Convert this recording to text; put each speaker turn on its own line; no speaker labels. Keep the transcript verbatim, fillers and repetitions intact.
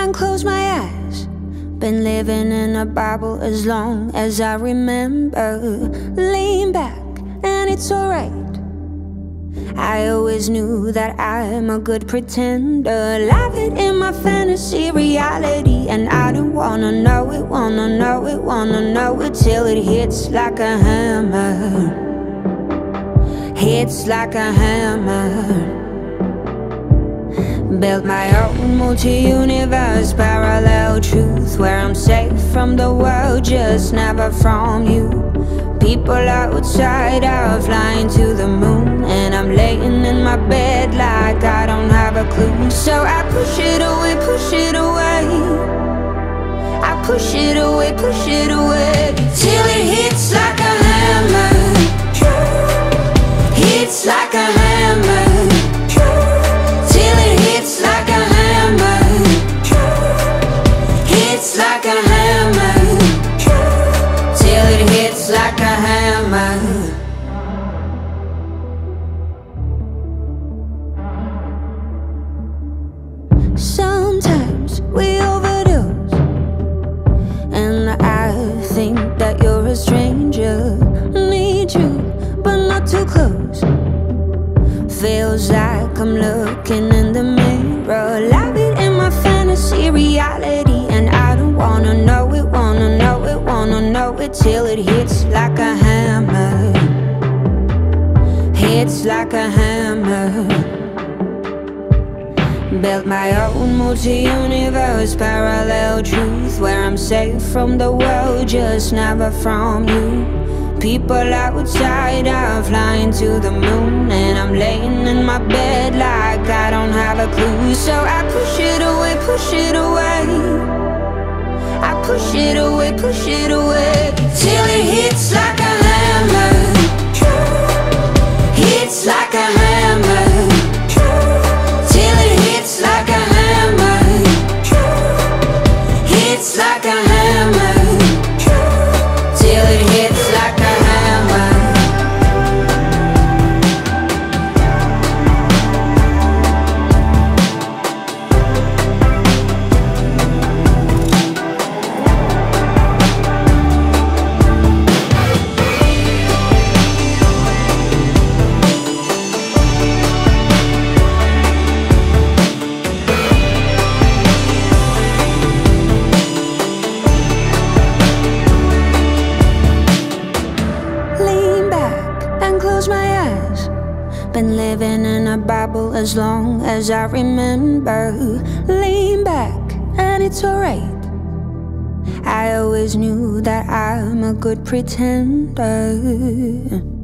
and close my eyes. Been living in a bubble as long as I remember. Lean back and it's alright. I always knew that I'm a good pretender. Live it in my fantasy reality, and I don't wanna know it, wanna know it, wanna know it till it hits like a hammer. Hits like a hammer. Built my own multi-universe parallel truth, where I'm safe from the world, just never from you. People outside are flying to the moon, and I'm laying in my bed like I don't have a clue. So I push it away, push it away. I push it away, push it away, till it hits like a hammer. Hits like a hammer. Till it hits like a hammer. Hits like a hammer. Till it hits like a hammer. Sometimes we overdose, and I think that you're a stranger. Need you, but not too close. Feels like I'm looking in the mirror. Live it in my fantasy reality, and I don't wanna know it, wanna know it, wanna know it till it hits like a hammer. Hits like a hammer. Built my own multi-universe parallel truth, where I'm safe from the world, just never from you. People outside are flying to the moon, and I'm laying in my bed like I don't have a clue. So I push it away, push it away. I push it away, push it away, till it hits like a hammer. Hits like a hammer. Till it hits like a hammer. Hits like a hammer. Till it hits like a hammer. Been living in a bubble as long as I remember. Lean back and it's alright. I always knew that I'm a good pretender.